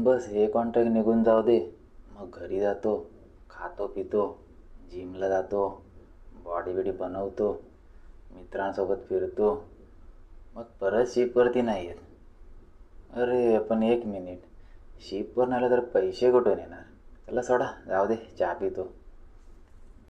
बस हे कॉन्ट्रॅक्ट निघून जाऊ दे, मग घरी जातो, खातो पितो, जिमला जातो, बॉडी बिडी बनवतो, मित्रांसोबत फिरतो, मग परत शिपवरती नाही येत. अरे पण एक मिनिट, शिपवर नाही आलं तर पैसे कुठून येणार? चला सोडा, जाऊ दे, चहा पितो.